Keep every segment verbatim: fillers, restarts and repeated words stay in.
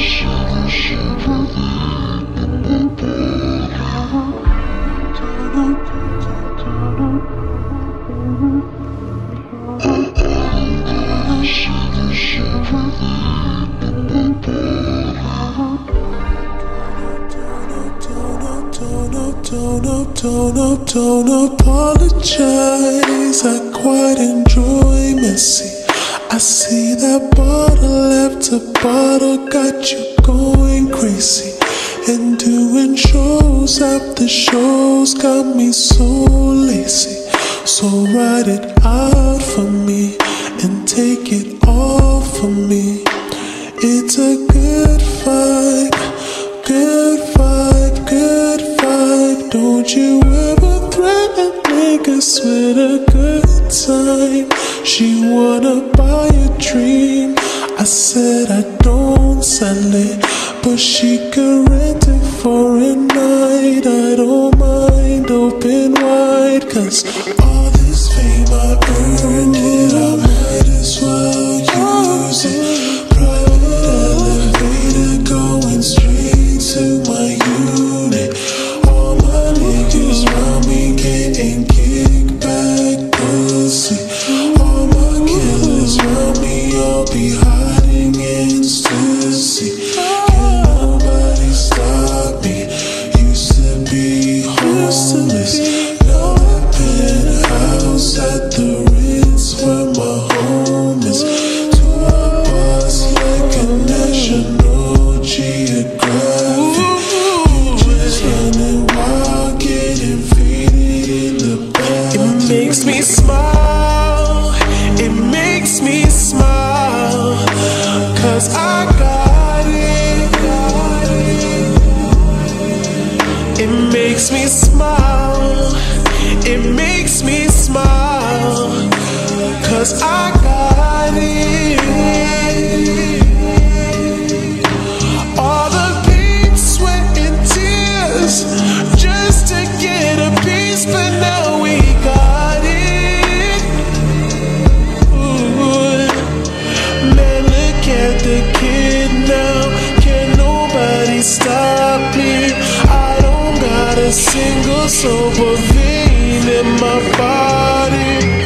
Don't, don't apologize, I quite enjoy messy. I see that bottle after bottle got you going crazy. And doing shows after shows got me so lazy. So write it out for me and take it all from me. It's a good vibe, good vibe, good vibe. Don't you ever threaten niggas with a good time. She wanna buy a dream, I said I don't sell it, but she could rent it for a night. I don't mind, open wide, cause all this fame I earned it, I might as well use it. Private elevator going straight to my unit. All my niggas round me getting kickback pussy. All my killers round me all be hiding in Stussy. Can nobody stop me? Used to be homeless, now that penthouse at the Ritz where my home is. To a boss like a National Geographic. You just running wild, getting faded in the back. It makes me smile, it makes me smile, cause I got it, got it. It makes me smile, it makes me smile, cause I got it. All the pain, sweat and tears just to get a piece, but now we got it. Ooh. Man, look at the kid now, can nobody stop me? I don't got a single sober vein in my body.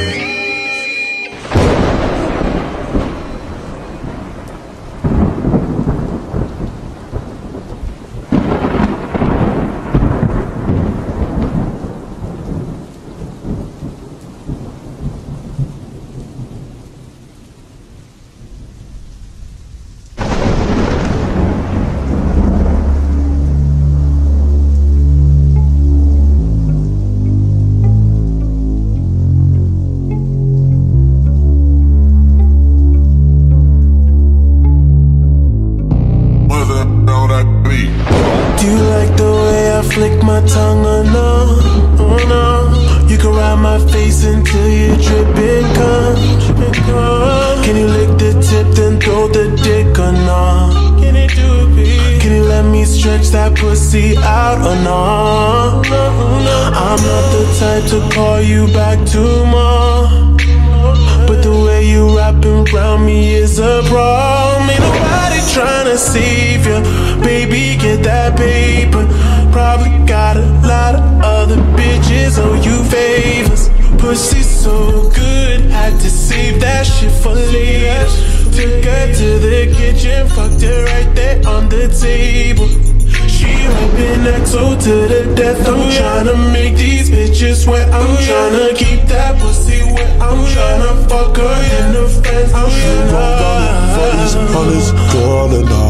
Do you like the way I flick my tongue or no? Oh no. You can ride my face until you drip it come. Can you lick the tip then throw the dick or no? Can you do it, please? Can you let me stretch that pussy out or no? I'm not the type to call you back tomorrow, but the way you wrapping around me is a problem. Ain't nobody tryna save you, baby, get that paper. Probably got a lot of other bitches owe you favors. Pussy so good, had to save that shit for later. Took her to the kitchen, fucked her right there on the table. She rapping X O to the death. I'm tryna make these bitches wet. I'm tryna keep that pussy wet. I'm tryna fuck her in the fence. I'm tryna all this, all this girl and